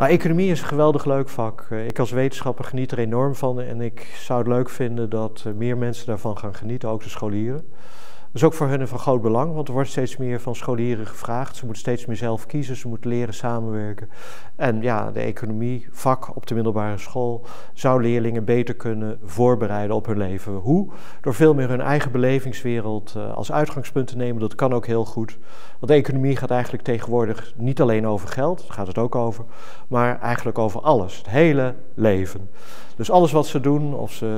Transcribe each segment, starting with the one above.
Nou, economie is een geweldig leuk vak. Ik als wetenschapper geniet er enorm van en ik zou het leuk vinden dat meer mensen daarvan gaan genieten, ook de scholieren. Dat is ook voor hen van groot belang, want er wordt steeds meer van scholieren gevraagd. Ze moeten steeds meer zelf kiezen, ze moeten leren samenwerken. En ja, de economievak op de middelbare school zou leerlingen beter kunnen voorbereiden op hun leven. Hoe? Door veel meer hun eigen belevingswereld als uitgangspunt te nemen. Dat kan ook heel goed. Want de economie gaat eigenlijk tegenwoordig niet alleen over geld, daar gaat het ook over, maar eigenlijk over alles, het hele leven. Dus alles wat ze doen, of ze,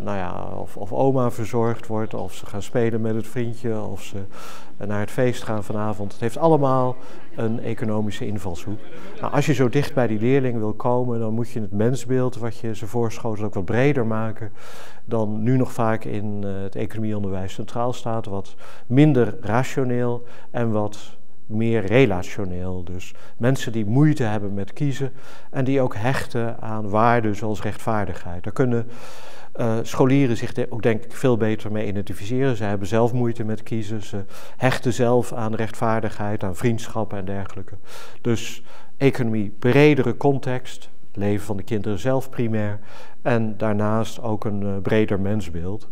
of oma verzorgd wordt, of ze gaan spelen met het vriendje, of ze naar het feest gaan vanavond. Het heeft allemaal een economische invalshoek. Nou, als je zo dicht bij die leerling wil komen, dan moet je het mensbeeld wat je ze voorschotelt ook wat breder maken dan nu nog vaak in het economieonderwijs centraal staat. Wat minder rationeel en wat meer relationeel. Dus mensen die moeite hebben met kiezen en die ook hechten aan waarden zoals rechtvaardigheid. Daar kunnen scholieren zich ook denk ik veel beter mee identificeren. Ze hebben zelf moeite met kiezen. Ze hechten zelf aan rechtvaardigheid, aan vriendschappen en dergelijke. Dus economie, bredere context, het leven van de kinderen zelf primair en daarnaast ook een breder mensbeeld.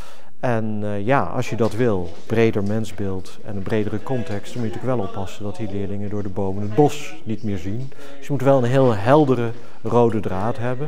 En als je dat wil, breder mensbeeld en een bredere context, dan moet je natuurlijk wel oppassen dat die leerlingen door de bomen het bos niet meer zien. Dus je moet wel een heel heldere rode draad hebben.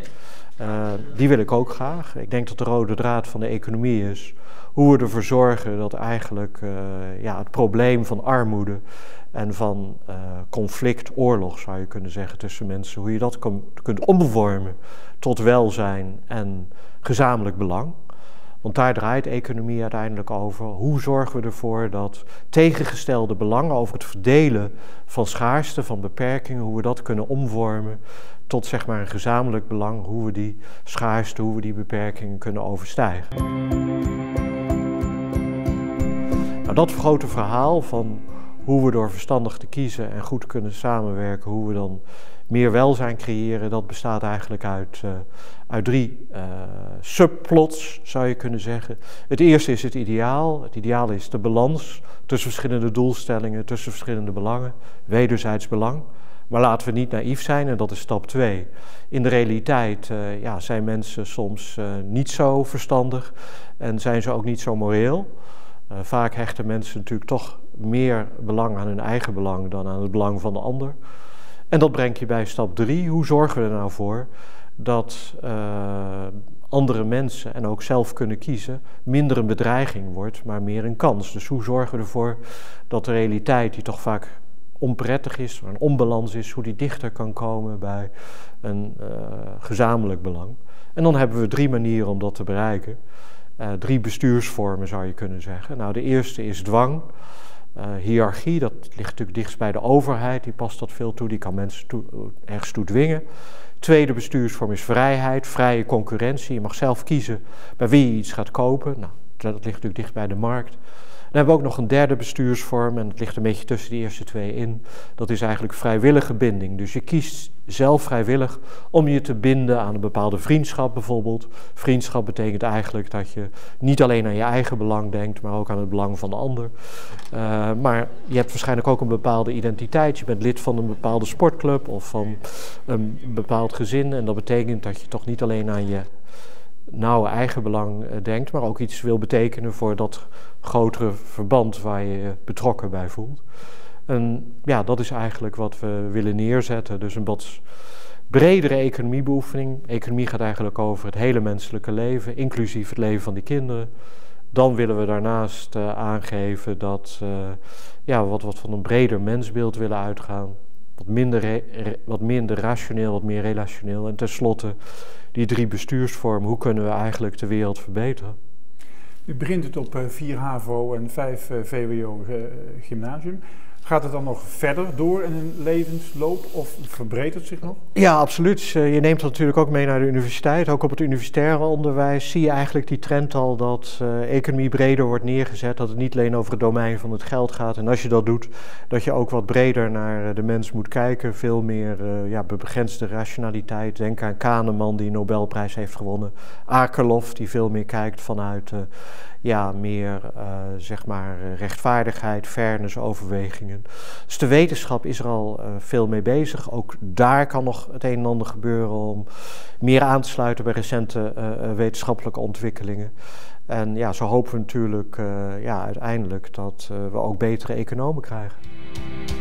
Die wil ik ook graag. Ik denk dat de rode draad van de economie is hoe we ervoor zorgen dat eigenlijk het probleem van armoede en van conflict, oorlog zou je kunnen zeggen tussen mensen, hoe je dat kunt omvormen tot welzijn en gezamenlijk belang. Want daar draait economie uiteindelijk over. Hoe zorgen we ervoor dat tegengestelde belangen over het verdelen van schaarste, van beperkingen, hoe we dat kunnen omvormen tot zeg maar een gezamenlijk belang, hoe we die schaarste, hoe we die beperkingen kunnen overstijgen. Nou, dat grote verhaal van hoe we door verstandig te kiezen en goed kunnen samenwerken, hoe we dan meer welzijn creëren, dat bestaat eigenlijk uit drie subplots, zou je kunnen zeggen. Het eerste is het ideaal. Het ideaal is de balans tussen verschillende doelstellingen, tussen verschillende belangen, wederzijds belang. Maar laten we niet naïef zijn, en dat is stap 2. In de realiteit zijn mensen soms niet zo verstandig en zijn ze ook niet zo moreel. Vaak hechten mensen natuurlijk toch meer belang aan hun eigen belang dan aan het belang van de ander. En dat brengt je bij stap 3. Hoe zorgen we er nou voor dat andere mensen en ook zelf kunnen kiezen minder een bedreiging wordt, maar meer een kans. Dus hoe zorgen we ervoor dat de realiteit die toch vaak onprettig is, een onbalans is, hoe die dichter kan komen bij een gezamenlijk belang. En dan hebben we 3 manieren om dat te bereiken. 3 bestuursvormen zou je kunnen zeggen. Nou, de eerste is dwang. Hiërarchie, dat ligt natuurlijk dichtst bij de overheid, die past dat veel toe, die kan mensen ergens toe dwingen. Tweede bestuursvorm is vrijheid, vrije concurrentie. Je mag zelf kiezen bij wie je iets gaat kopen. Nou, dat ligt natuurlijk dicht bij de markt. Dan hebben we ook nog een derde bestuursvorm en dat ligt een beetje tussen de eerste 2 in. Dat is eigenlijk vrijwillige binding. Dus je kiest zelf vrijwillig om je te binden aan een bepaalde vriendschap bijvoorbeeld. Vriendschap betekent eigenlijk dat je niet alleen aan je eigen belang denkt, maar ook aan het belang van de ander. Maar je hebt waarschijnlijk ook een bepaalde identiteit. Je bent lid van een bepaalde sportclub of van een bepaald gezin. En dat betekent dat je toch niet alleen aan je nauwe eigen belang denkt, maar ook iets wil betekenen voor dat grotere verband waar je je betrokken bij voelt. En ja, dat is eigenlijk wat we willen neerzetten. Dus een wat bredere economiebeoefening. Economie gaat eigenlijk over het hele menselijke leven, inclusief het leven van die kinderen. Dan willen we daarnaast aangeven dat wat van een breder mensbeeld willen uitgaan. Wat minder rationeel, wat meer relationeel. En tenslotte die 3 bestuursvormen, hoe kunnen we eigenlijk de wereld verbeteren? U begint het op 4 HAVO en 5 VWO gymnasium. Gaat het dan nog verder door in een levensloop of verbreedt het zich nog? Ja, absoluut. Je neemt dat natuurlijk ook mee naar de universiteit. Ook op het universitaire onderwijs zie je eigenlijk die trend al dat economie breder wordt neergezet. Dat het niet alleen over het domein van het geld gaat. En als je dat doet, dat je ook wat breder naar de mens moet kijken. Veel meer begrensde rationaliteit. Denk aan Kahneman die een Nobelprijs heeft gewonnen. Akerlof die veel meer kijkt vanuit ja, meer zeg maar rechtvaardigheid, fairness overwegingen. Dus de wetenschap is er al veel mee bezig. Ook daar kan nog het een en ander gebeuren om meer aan te sluiten bij recente wetenschappelijke ontwikkelingen. En ja, zo hopen we natuurlijk ja, uiteindelijk dat we ook betere economen krijgen.